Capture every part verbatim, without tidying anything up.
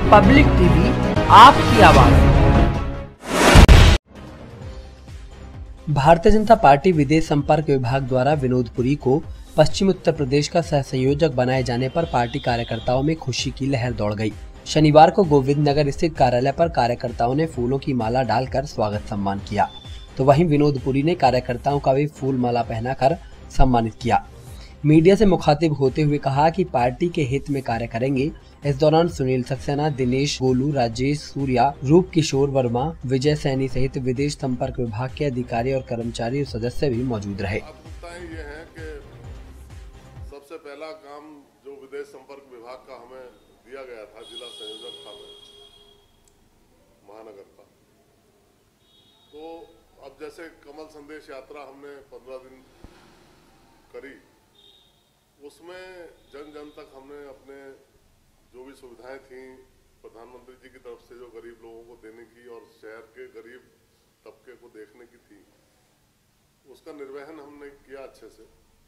Public TV, आपकी आवाज। Bharatiya Janata party विदेश संपर्क विभाग द्वारा विनोद पुरी को पश्चिम उत्तर प्रदेश का सह संयोजक बनाए जाने पर पार्टी कार्यकर्ताओं में खुशी की लहर दौड़ गई। शनिवार को गोविंद नगर स्थित कार्यालय पर कार्यकर्ताओं ने फूलों की माला डालकर स्वागत सम्मान किया, तो वहीं विनोद पुरी ने कार्यकर्ताओं का भी फूल माला पहनाकर सम्मानित किया। मीडिया से मुखातिब होते हुए कहा कि पार्टी के हित में कार्य करेंगे। इस दौरान सुनील सक्सेना, दिनेश गोलू, राजेश सूर्या, रूप किशोर वर्मा, विजय सैनी सहित विदेश संपर्क विभाग के अधिकारी और कर्मचारी और सदस्य भी मौजूद रहे। ये है कि सबसे पहला काम जो विदेश संपर्क विभाग का हमें दिया गया था, जिला संयोजक था मैं महानगर का, तो अब जैसे कमल संदेश यात्रा हमने पंद्रह दिन करी, उसमें जन जन तक हमने अपने जो भी सुविधाएं थी प्रधानमंत्री जी की तरफ से जो गरीब लोगों को देने की और शहर के गरीब तबके को देखने की थी, उसका निर्वहन हमने किया अच्छे से।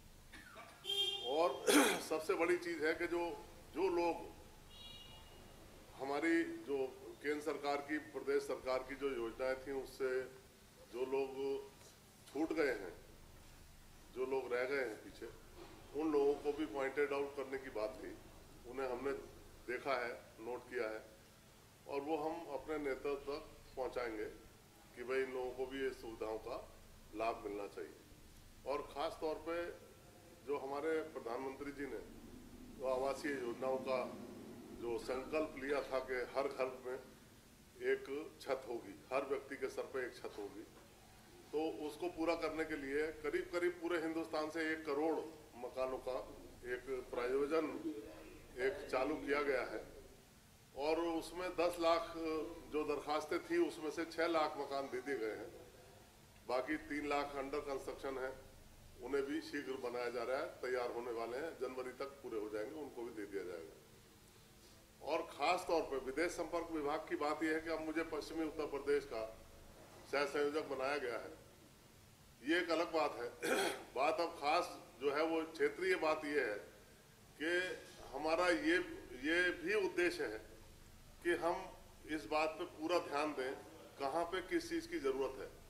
और सबसे बड़ी चीज है कि जो जो लोग हमारी जो केंद्र सरकार की, प्रदेश सरकार की जो योजनाएं थी, उससे जो लोग छूट गए हैं, जो लोग रह गए हैं पीछे, उन लोगों को भी पॉइंटेड आउट करने की बात थी। उन्हें हमने देखा है, नोट किया है, और वो हम अपने नेतृत्व तक पहुंचाएंगे कि भाई इन लोगों को भी इस सुविधाओं का लाभ मिलना चाहिए। और ख़ास तौर पे जो हमारे प्रधानमंत्री जी ने वो आवासीय योजनाओं का जो संकल्प लिया था कि हर घर में एक छत होगी, हर व्यक्ति के सर पे एक छत होगी, तो उसको पूरा करने के लिए करीब करीब पूरे हिंदुस्तान से एक करोड़ मकानों का एक प्रायोजन एक चालू किया गया है। और उसमें दस लाख जो दरखास्तें थी, उसमें से छह लाख मकान दे दिए गए हैं। बाकी तीन लाख अंडर कंस्ट्रक्शन है, उन्हें भी शीघ्र बनाया जा रहा है, तैयार होने वाले हैं, जनवरी तक पूरे हो जाएंगे, उनको भी दे दिया जाएगा। और खास तौर पर विदेश संपर्क विभाग की बात यह है कि अब मुझे पश्चिमी उत्तर प्रदेश का सह संयोजक बनाया गया है, ये एक अलग बात है। बात अब खास जो है वो क्षेत्रीय बात ये है कि हमारा ये ये भी उद्देश्य है कि हम इस बात पे पूरा ध्यान दें कहाँ पे किस चीज़ की ज़रूरत है।